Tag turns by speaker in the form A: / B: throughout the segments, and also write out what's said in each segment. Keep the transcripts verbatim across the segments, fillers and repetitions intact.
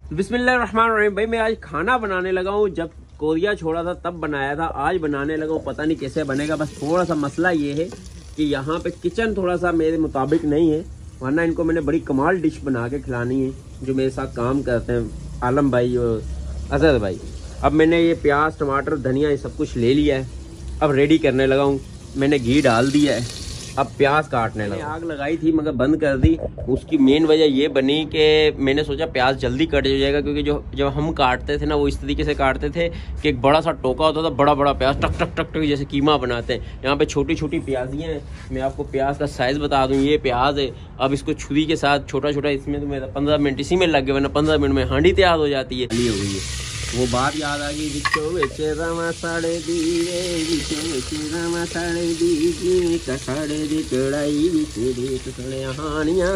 A: बिस्मिल्लाहिर्रहमानिर्रहीम। भाई मैं आज खाना बनाने लगा हूँ, जब कोरिया छोड़ा था तब बनाया था, आज बनाने लगा हूँ। पता नहीं कैसे बनेगा, बस थोड़ा सा मसला ये है कि यहाँ पे किचन थोड़ा सा मेरे मुताबिक नहीं है, वरना इनको मैंने बड़ी कमाल डिश बना के खिलानी है। जो मेरे साथ काम करते हैं आलम भाई और अजहर भाई। अब मैंने ये प्याज टमाटर धनिया ये सब कुछ ले लिया है, अब रेडी करने लगा हूँ। मैंने घी डाल दिया है, अब प्याज काटने लगा। आग लगाई थी मगर बंद कर दी। उसकी मेन वजह ये बनी कि मैंने सोचा प्याज जल्दी कट जाएगा, क्योंकि जो जब हम काटते थे ना वो इस तरीके से काटते थे कि एक बड़ा सा टोका होता था, बड़ा बड़ा प्याज टक टक टक टक जैसे कीमा बनाते हैं। यहाँ पे छोटी छोटी प्याजियाँ हैं। मैं आपको प्याज का साइज़ बता दूँ, ये प्याज है। अब इसको छुरी के साथ छोटा छोटा, इसमें तो मेरा पंद्रह मिनट इसी में लग गए, वरना पंद्रह मिनट में हांडी तैयार हो जाती है। ये हुई है वो बात याद आ गई, बिचो बेचे रामा साड़े दीवे, बिचो बेचे रामा साड़े दी कसाड़े दी कड़ाई बिचे दे कसाड़े हानियाँ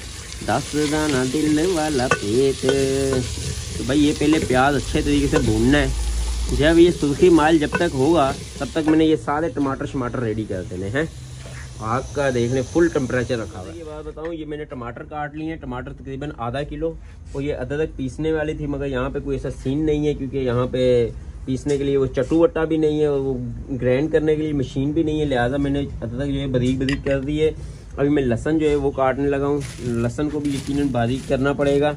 A: दस दाना दिल वाला पेट। तो भाई ये पहले प्याज अच्छे तरीके से भूनना है। जब ये सुर्खी माल जब तक होगा तब तक मैंने ये सारे टमाटर शमाटर रेडी कर देने हैं। आग का देखने फुल टेम्परेचर रखा हुआ है। ये बात बताऊँ, ये मैंने टमाटर काट लिए हैं, टमाटर तकरीबन आधा किलो। और ये अदरक पीसने वाली थी, मगर यहाँ पे कोई ऐसा सीन नहीं है, क्योंकि यहाँ पे पीसने के लिए वो चटू वट्टा भी नहीं है और वो ग्राइंड करने के लिए मशीन भी नहीं है, लिहाजा मैंने अदरक जो है बारीक बारीक कर दी है। अभी मैं लहसन जो है वो काटने लगा हूँ। लहसन को भी यकीनन बारीक करना पड़ेगा।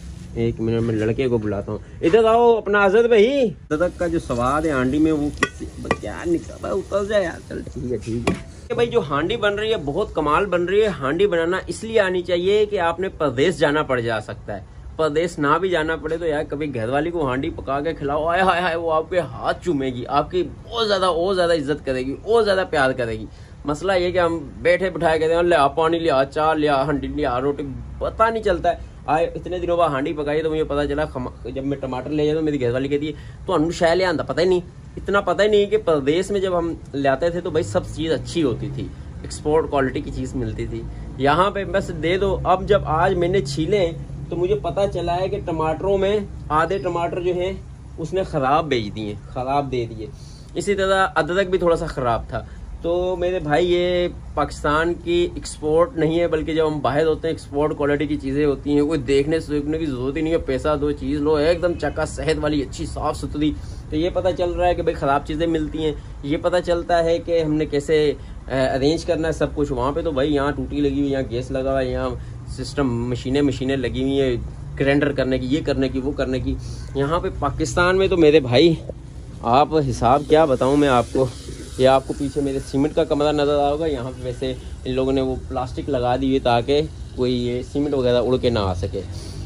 A: एक मिनट में लड़के को बुलाता हूँ, इधर आओ अपना आज़ाद भाई। अदरक का जो स्वाद है हांडी में वो क्या निकला उतर जाए यार। चल ठीक है ठीक है भाई। जो हांडी बन रही है बहुत कमाल बन रही है। हांडी बनाना इसलिए आनी चाहिए कि आपने प्रदेश जाना पड़ जा सकता है, प्रदेश ना भी जाना पड़े तो यार कभी घरवाली को हांडी पका के खिलाओ, आए हाय हाय वो आपके हाथ चूमेगी, आपकी बहुत ज्यादा और ज्यादा इज्जत करेगी, और ज्यादा प्यार करेगी। मसला ये कि हम बैठे बिठाए कहते हैं लिया पानी लिया चार लिया हांडी लिया रोटी, पता नहीं चलता है। आए इतने दिनों बाद हांडी पकाई तो मुझे पता चला, जब मैं टमाटर ले जाता तो मेरी घरवाली कहती है तो अनु शाय ले आंदा, पता ही नहीं, इतना पता ही नहीं कि प्रदेश में जब हम लाते थे तो भाई सब चीज़ अच्छी होती थी, एक्सपोर्ट क्वालिटी की चीज़ मिलती थी। यहाँ पे बस दे दो। अब जब आज मैंने छीले तो मुझे पता चला है कि टमाटरों में आधे टमाटर जो हैं उसने ख़राब बेच दिए, ख़राब दे दिए। इसी तरह अदरक भी थोड़ा सा ख़राब था। तो मेरे भाई ये पाकिस्तान की एक्सपोर्ट नहीं है, बल्कि जब हम बाहर होते हैं एक्सपोर्ट क्वालिटी की चीज़ें होती हैं। कोई देखने सूखने की ज़रूरत ही नहीं है, पैसा दो चीज़ लो एकदम चक्का सेहत वाली अच्छी साफ़ सुथरी। तो ये पता चल रहा है कि भाई ख़राब चीज़ें मिलती हैं। ये पता चलता है कि हमने कैसे अरेंज करना है सब कुछ। वहाँ पे तो भाई यहाँ टूटी लगी हुई, यहाँ गैस लगा हुआ है, यहाँ सिस्टम मशीनें मशीनें लगी हुई है ग्राइंडर करने की, ये करने की वो करने की। यहाँ पे पाकिस्तान में तो मेरे भाई आप हिसाब क्या बताऊँ मैं आपको। ये आपको पीछे मेरे सीमेंट का कमरा नज़र आ होगा, यहाँ पे वैसे इन लोगों ने वो प्लास्टिक लगा दी है ताकि कोई ये सीमेंट वगैरह उड़ के ना आ सके।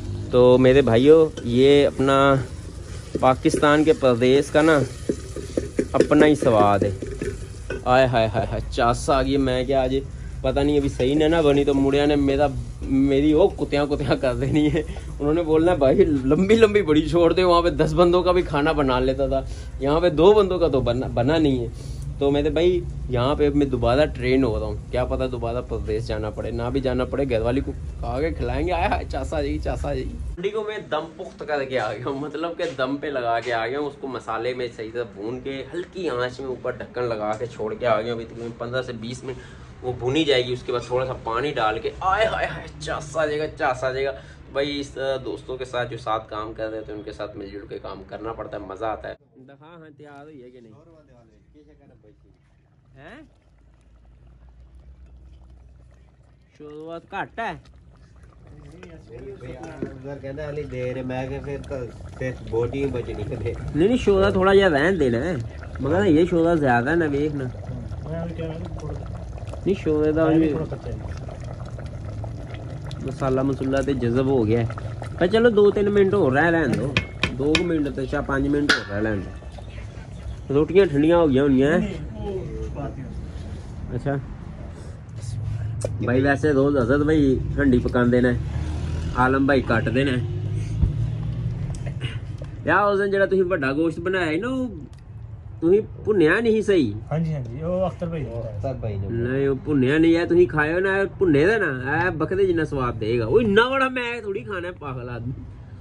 A: तो मेरे भाइयों ये अपना पाकिस्तान के प्रदेश का ना अपना ही स्वाद है। आय हाय हाय हाय चासा आ गई। मैं क्या आज पता नहीं अभी सही ने ना बनी तो मुड़िया ने मेरा मेरी वो कुतियाँ कुतियाँ कर देनी है। उन्होंने बोलना भाई लंबी लंबी बड़ी छोड़ दे। वहाँ पे दस बंदों का भी खाना बना लेता था, यहाँ पे दो बंदों का तो बना बना नहीं है। तो मेरे भाई यहाँ पे मैं दोबारा ट्रेन हो रहा हूँ, क्या पता दोबारा प्रदेश जाना पड़े, ना भी जाना पड़े, घरवाली को आगे खिलाएंगे। आया हाय चासा जी चासा जी। हांडी को मैं दम पुख्त करके आ गया हूँ, मतलब के दम पे लगा के आ गया हूँ। उसको मसाले में सही से भून के हल्की आंच में ऊपर ढक्कन लगा के छोड़ के आ गया हूँ। अभी पंद्रह से बीस मिनट वो भुनी जाएगी। उसके बाद थोड़ा सा पानी डाल के आए हाय हाय चासा जाएगा चासा जाएगा। भाई इस दोस्तों के साथ जो साथ काम कर रहे थे उनके साथ मिलजुल के काम करना पड़ता है, मजा आता है। हाँ हाँ तैयार हुई है कि नहीं है? शुरुआत घट है नहीं नहीं शोरा थोड़ा जहा रहन देना है, मगर ये शोरा ज्यादा ना देखना नहीं। शोरे का मसाला मसूला तो जज़ब हो गया है पर चलो दो तीन मिनट हो रहा रहन दो, दो मिनट तो चाहे पाँच मिनट हो रहा रहन दो। रोटियां ठंडियां हो गई होनी हैं। अच्छा भाई वैसे रोज अजद भाई हंडी पकाते ने, आलम भाई कटते ने यार। उस दिन जो तुम बड़ा गोश्त बनाया ना तुम भुनिया नहीं सही। हाँ जी हाँ जी वो अख्तर भाई अख्तर भाई ने नहीं वो भुनिया नहीं है, तुम खाओ ना भुने दा ना ऐ बकरे जिन्ना स्वाद देगा। वो इन्ना बड़ा मैं थोड़ी खाना है पागल आदमी।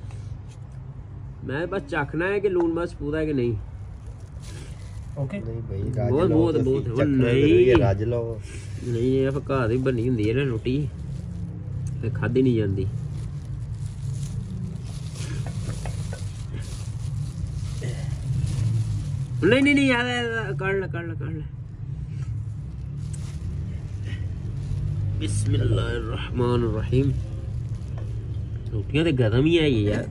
A: मैं बस चखना है कि लून मर्च पूरा है कि नहीं। ओके नहीं भाई बहुत बहुत बहुत नहीं राज लो नहीं ये घर ही बनी हुंदी है ना रोटी, खाधी नहीं जाती। नहीं नहीं नहीं यार, कर ले कर ले कर ले। बिस्मिल्लाहिर्रहमानिर्रहीम। रोटियां तो गर्म ही है ये यार।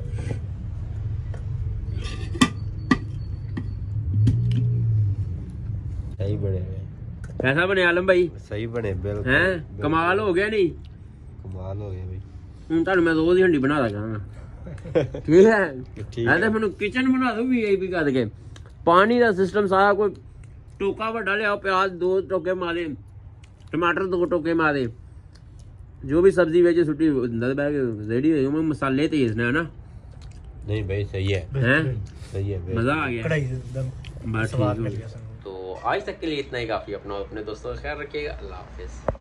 B: सही बने
A: कैसा बने आलम भाई?
B: सही बने बिल्कुल
A: हैं, कमाल हो गया नहीं?
B: कमाल हो गया भाई।
A: हूं तुहानू मैं रोज ही हंडी बना दा ठीक है।
B: ठीक
A: है मैनू किचन बना दो वी आई पी करके। पानी का सिस्टम सारा कोई टोका वड्डा लिया, प्याज दो टोके मारे, टमाटर दो टोके मारे, जो भी सब्जी वेच सुटी अंदर बैग रेडी हो गई। मसाले तेज ने है ना?
B: नहीं भाई सही है,
A: हैं
B: सही है भाई।
A: मजा आ गया।
C: कढ़ाई एकदम
A: बस
C: स्वाद
A: ठीक
C: लग
A: है।
C: गया।
A: तो आज तक के लिए इतना ही काफी। अपना अपने दोस्तों का ख्याल रखिएगा। अल्लाह हाफिज।